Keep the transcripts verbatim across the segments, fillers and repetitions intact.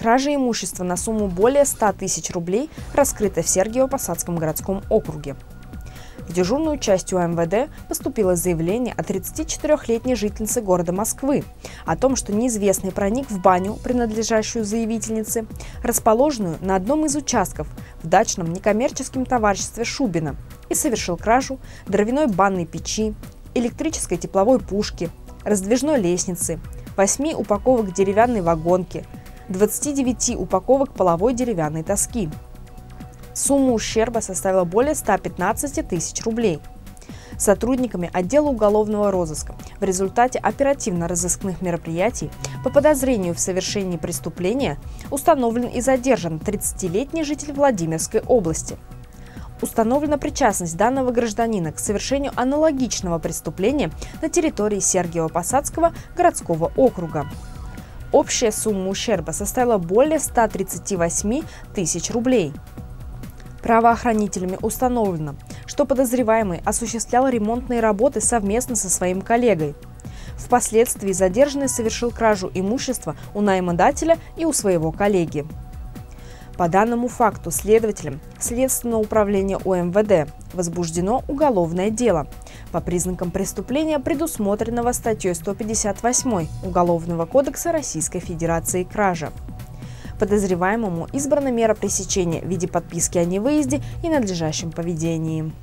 Кража имущества на сумму более ста тысяч рублей раскрыта в Сергиево-Посадском городском округе. В дежурную часть УМВД поступило заявление от тридцатичетырёхлетней жительницы города Москвы о том, что неизвестный проник в баню, принадлежащую заявительнице, расположенную на одном из участков в дачном некоммерческом товариществе Шубина, и совершил кражу дровяной банной печи, электрической тепловой пушки, раздвижной лестницы, восьми упаковок деревянной вагонки, двадцати девяти упаковок половой деревянной доски. Сумма ущерба составила более ста пятнадцати тысяч рублей. Сотрудниками отдела уголовного розыска в результате оперативно-розыскных мероприятий по подозрению в совершении преступления установлен и задержан тридцатилетний житель Владимирской области. Установлена причастность данного гражданина к совершению аналогичного преступления на территории Сергиево-Посадского городского округа. Общая сумма ущерба составила более ста тридцати восьми тысяч рублей. Правоохранителями установлено, что подозреваемый осуществлял ремонтные работы совместно со своим коллегой. Впоследствии задержанный совершил кражу имущества у наймодателя и у своего коллеги. По данному факту следователям Следственного управления УМВД возбуждено уголовное дело по признакам преступления, предусмотренного статьей сто пятьдесят восьмой Уголовного кодекса Российской Федерации «Кража». Подозреваемому избрана мера пресечения в виде подписки о невыезде и надлежащем поведении.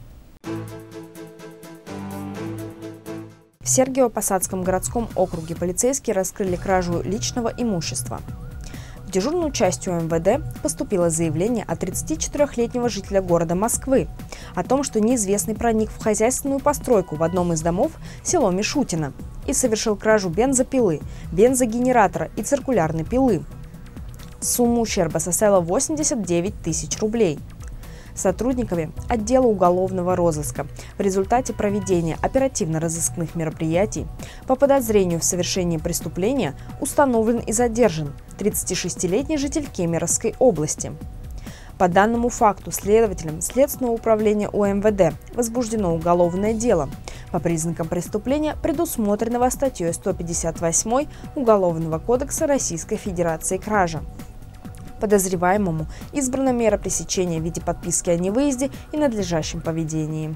В Сергиево-Посадском городском округе полицейские раскрыли кражу личного имущества. В дежурную часть УМВД поступило заявление от тридцатичетырёхлетнего жителя города Москвы о том, что неизвестный проник в хозяйственную постройку в одном из домов село Мишутино и совершил кражу бензопилы, бензогенератора и циркулярной пилы. Сумма ущерба составила восемьдесят девять тысяч рублей. Сотрудниками отдела уголовного розыска в результате проведения оперативно-розыскных мероприятий по подозрению в совершении преступления установлен и задержан тридцатишестилетний житель Кемеровской области. По данному факту следователям Следственного управления УМВД возбуждено уголовное дело по признакам преступления, предусмотренного статьей сто пятьдесят восьмой Уголовного кодекса Российской Федерации «Кража». Подозреваемому избрана мера пресечения в виде подписки о невыезде и надлежащем поведении.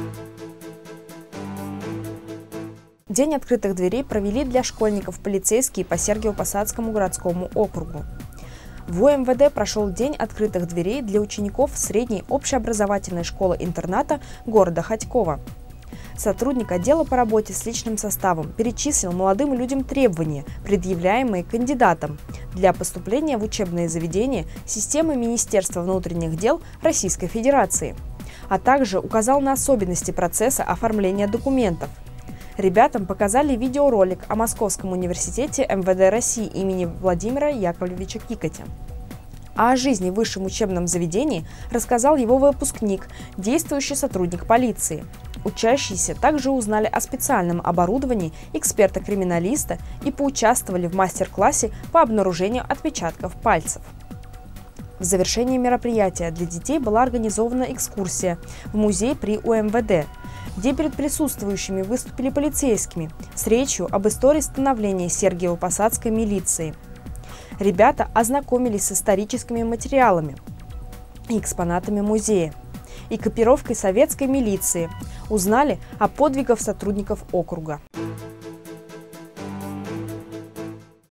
День открытых дверей провели для школьников полицейские по Сергиево-Посадскому городскому округу. В УМВД прошел День открытых дверей для учеников средней общеобразовательной школы-интерната города Хотьково. Сотрудник отдела по работе с личным составом перечислил молодым людям требования, предъявляемые кандидатам для поступления в учебные заведения системы Министерства внутренних дел Российской Федерации, а также указал на особенности процесса оформления документов. Ребятам показали видеоролик о Московском университете МВД России имени Владимира Яковлевича Кикотя. А о жизни в высшем учебном заведении рассказал его выпускник, действующий сотрудник полиции. Учащиеся также узнали о специальном оборудовании эксперта-криминалиста и поучаствовали в мастер-классе по обнаружению отпечатков пальцев. В завершении мероприятия для детей была организована экскурсия в музей при УМВД, где перед присутствующими выступили полицейскими с речью об истории становления Сергиево-Посадской милиции. Ребята ознакомились с историческими материалами и экспонатами музея и экипировкой советской милиции, узнали о подвигах сотрудников округа.